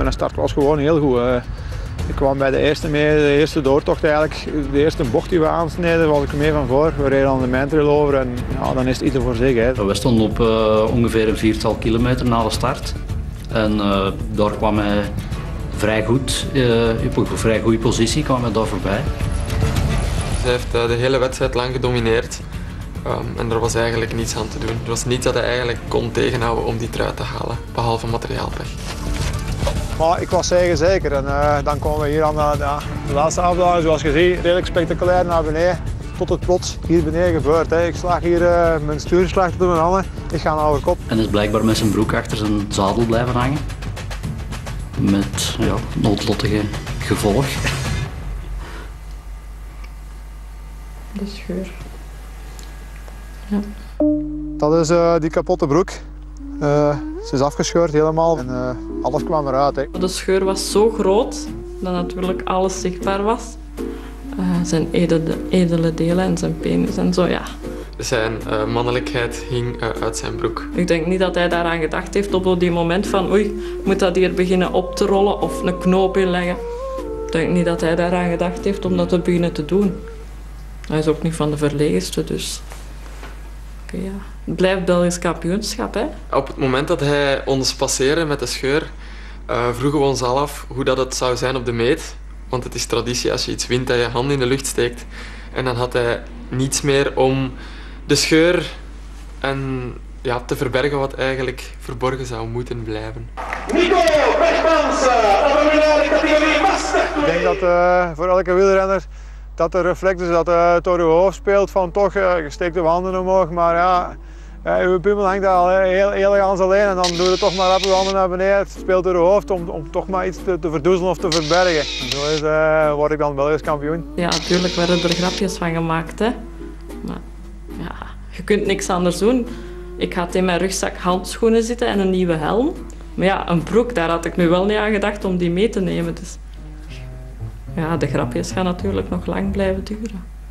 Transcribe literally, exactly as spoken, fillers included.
mijn start was gewoon heel goed. Uh, ik kwam bij de eerste mee, de eerste doortocht eigenlijk, de eerste bocht die we aansneden, was ik mee van voor. We reden aan de mijntrail over en ja, dan is het ieder voor zich. Hè. We stonden op uh, ongeveer een viertal kilometer na de start. En uh, daar kwam hij vrij goed, uh, op een vrij goede positie, kwam hij daar voorbij. Hij heeft uh, de hele wedstrijd lang gedomineerd. Um, en er was eigenlijk niets aan te doen. Er was niets dat hij eigenlijk kon tegenhouden om die trui te halen, behalve materiaalpech. Maar ik was zeggen zeker en uh, dan komen we hier aan de, de, de laatste afdaling, zoals je ziet, redelijk spectaculair naar beneden. Tot het plots hier beneden gebeurt. Hè. Ik slag hier uh, mijn stuurslag tot mijn handen, ik ga naar de kop. En is blijkbaar met zijn broek achter zijn zadel blijven hangen. Met ja, noodlottige gevolg. De scheur. Ja. Dat is uh, die kapotte broek. Uh, ze is afgescheurd helemaal en uh, alles kwam eruit. Hè. De scheur was zo groot dat natuurlijk alles zichtbaar was. Uh, zijn edele, edele delen en zijn penis en zo, ja. Zijn uh, mannelijkheid hing uh, uit zijn broek. Ik denk niet dat hij daaraan gedacht heeft op die moment van oei, moet dat hier beginnen op te rollen of een knoop inleggen. Ik denk niet dat hij daaraan gedacht heeft om dat te beginnen te doen. Hij is ook niet van de verlegenste, dus... Oké, ja. Het blijft Belgisch kampioenschap, hè. Op het moment dat hij ons passeerde met de scheur, uh, vroegen we ons al af hoe dat het zou zijn op de meet. Want het is traditie als je iets wint dat je hand in de lucht steekt. En dan had hij niets meer om de scheur en, ja, te verbergen wat eigenlijk verborgen zou moeten blijven. Nico Bergmans, categorie master. Ik denk dat uh, voor elke wielrenner dat de reflex is dat uh, het door je hoofd speelt van toch, uh, je steekt de handen omhoog, maar ja, uh, je pummel hangt daar al hè, heel, heel gans alleen en dan doe je toch maar op je handen naar beneden. Het speelt door je hoofd om, om toch maar iets te, te verdoezelen of te verbergen. En zo is, uh, word ik dan Belgisch kampioen. Ja, natuurlijk werden er grapjes van gemaakt, hè. Maar ja, je kunt niks anders doen. Ik had in mijn rugzak handschoenen zitten en een nieuwe helm. Maar ja, een broek, daar had ik nu wel niet aan gedacht om die mee te nemen. Dus ja, de grapjes gaan natuurlijk nog lang blijven duren.